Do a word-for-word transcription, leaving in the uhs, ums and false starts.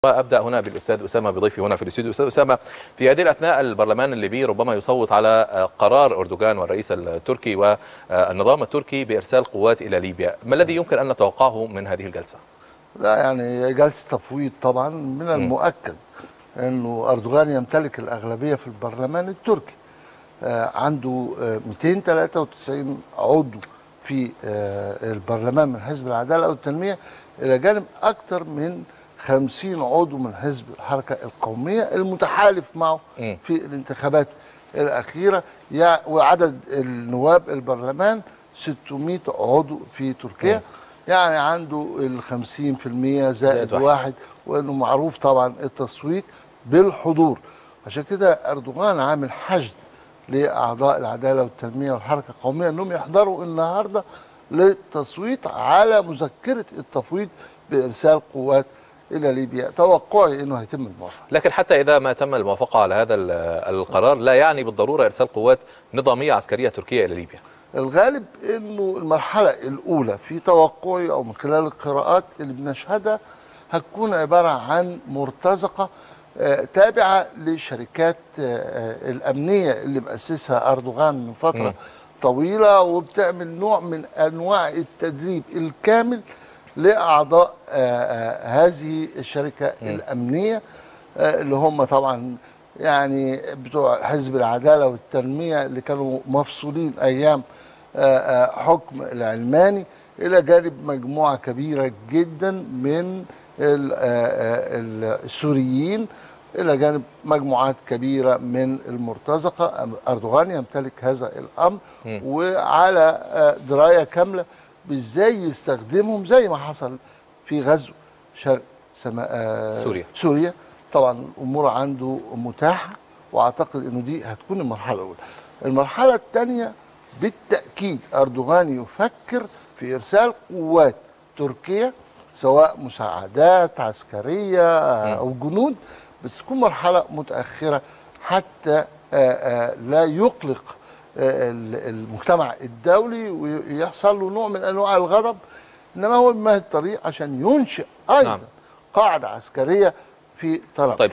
وابدا هنا بالاستاذ اسامه بضيفي هنا في الاستوديو. استاذ اسامه، في هذه الاثناء البرلمان الليبي ربما يصوت على قرار اردوغان والرئيس التركي والنظام التركي بارسال قوات الى ليبيا، ما الذي يمكن ان نتوقعه من هذه الجلسه؟ لا يعني جلسه تفويض طبعا. من المؤكد انه اردوغان يمتلك الاغلبيه في البرلمان التركي. عنده مئتين وثلاثة وتسعين عضو في البرلمان من حزب العداله والتنميه، الى جانب اكثر من خمسين عضو من حزب الحركة القومية المتحالف معه في الانتخابات الأخيرة، وعدد النواب البرلمان ستمئة عضو في تركيا. يعني عنده الخمسين في المئة زائد واحد، وأنه معروف طبعا التصويت بالحضور. عشان كده أردوغان عامل حشد لأعضاء العدالة والتنمية والحركة القومية أنهم يحضروا النهاردة للتصويت على مذكرة التفويض بإرسال قوات إلى ليبيا. توقعي أنه هيتم الموافقة، لكن حتى إذا ما تم الموافقة على هذا القرار لا يعني بالضرورة إرسال قوات نظامية عسكرية تركية إلى ليبيا. الغالب أنه المرحلة الأولى في توقعي أو من خلال القراءات اللي بنشهدها هتكون عبارة عن مرتزقة تابعة للشركات الأمنية اللي مؤسسها أردوغان من فترة م. طويلة، وبتعمل نوع من أنواع التدريب الكامل لأعضاء هذه الشركة م. الأمنية، اللي هم طبعا يعني بتوع حزب العدالة والتنمية اللي كانوا مفصولين أيام حكم العلماني، إلى جانب مجموعة كبيرة جدا من السوريين، إلى جانب مجموعات كبيرة من المرتزقة. أردوغان يمتلك هذا الأمر م. وعلى دراية كاملة بإزاي يستخدمهم، زي ما حصل في غزو شرق سما... سوريا. سوريا طبعا الأمور عنده متاحة، وأعتقد أنه دي هتكون المرحلة الأولى. المرحلة الثانية بالتأكيد أردوغان يفكر في إرسال قوات تركية، سواء مساعدات عسكرية أو جنود، بس تكون مرحلة متأخرة حتى لا يقلق المجتمع الدولي ويحصل له نوع من أنواع الغضب، إنما هو بمهد الطريق عشان ينشئ أيضا نعم. قاعدة عسكرية في طرابلس.